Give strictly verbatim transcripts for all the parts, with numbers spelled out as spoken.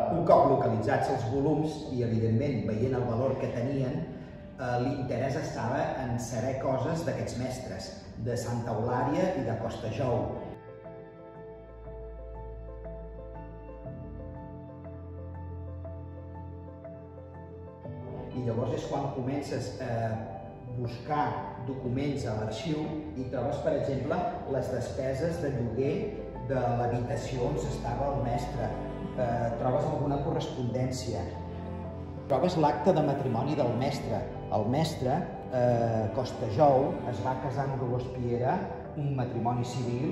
un cop localitzats els volums i, evidentment, veient el valor que tenien, l'interès estava en saber coses d'aquests mestres, de Santa Eulària i de Costajou. I llavors és quan comences a buscar documents a l'arxiu i trobes, per exemple, les despeses de lloguer de l'habitació on s'estava el mestre. Trobes alguna correspondència. Trobes l'acte de matrimoni del mestre. El mestre, Costajou, es va casar amb Robespierre, un matrimoni civil,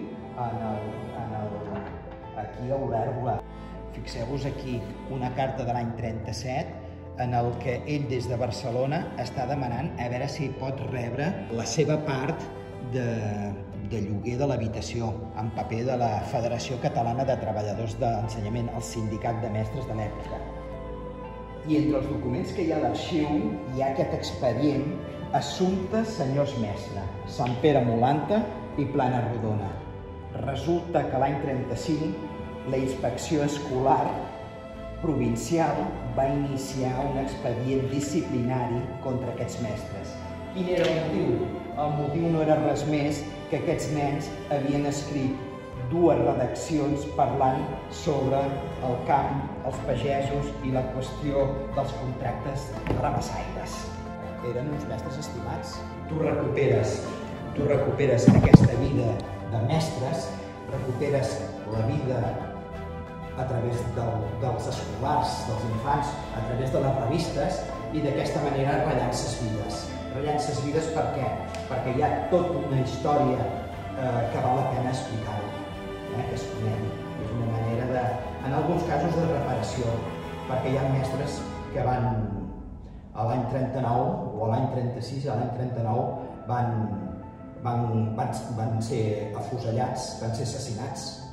aquí a Olèrdola. Fixeu-vos aquí una carta de l'any trenta-set en el que ell des de Barcelona està demanant a veure si pot rebre la seva part de, de lloguer de l'habitació en paper de la Federació Catalana de Treballadors d'Ensenyament, el sindicat de mestres de l'època. I entre els documents que hi ha a l'arxiu hi ha aquest expedient Assumptes senyors mestre, Sant Pere Molanta i Plana Rodona. Resulta que l'any trenta-cinc la inspecció escolar provincial va iniciar un expedient disciplinari contra aquests mestres. Quin era el motiu? El motiu no era res més que aquests nens havien escrit dues redaccions parlant sobre el camp, els pagesos i la qüestió dels contractes rabassaires. Eren uns mestres estimats. Tu recuperes, tu recuperes aquesta vida de mestres, recuperes la vida a través del, dels escolars, dels infants, a través de les revistes, i d'aquesta manera rellances vides. Rellances vides per què? Perquè hi ha tota una història eh, que val la pena explicar-ho, eh, que es conegui. És una manera de, en alguns casos, de reparació, perquè hi ha mestres que van, a l'any trenta-nou, o a l'any trenta-sis, a l'any trenta-nou, van, van, van, van ser afusellats, van ser assassinats.